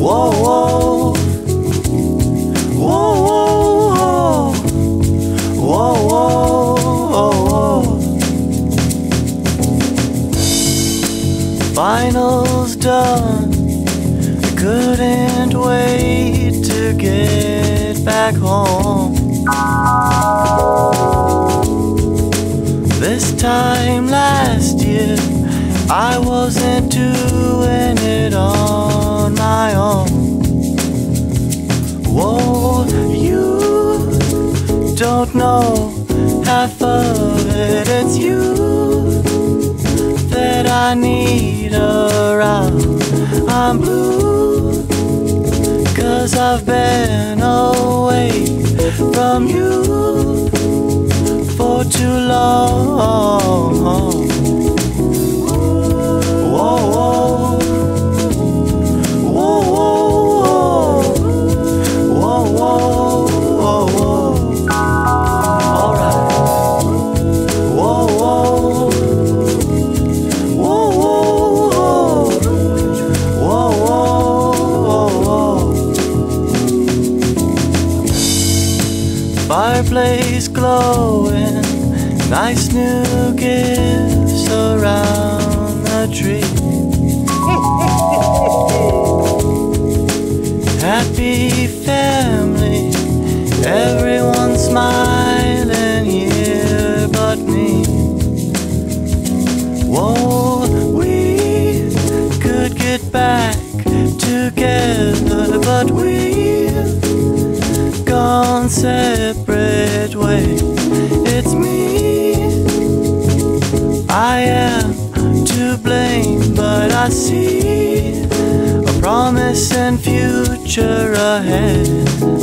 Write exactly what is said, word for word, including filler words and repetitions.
Whoa, whoa, whoa, whoa, whoa, whoa. Finals done, I couldn't wait to get back home. This time last year, I wasn't doing it on my own. Whoa, you don't know half of it. It's you that I need around. I'm blue, 'cause I've been away from you for too long. Whoa, whoa, whoa, whoa, whoa, whoa, whoa. All right. Whoa, whoa, whoa, whoa, whoa, whoa. Fireplace glowing, nice new gifts around the tree. Happy family, everyone smiling here but me. Whoa, we could get back together, but we've gone separate ways. It's me, I am to blame, but I see a promising future ahead.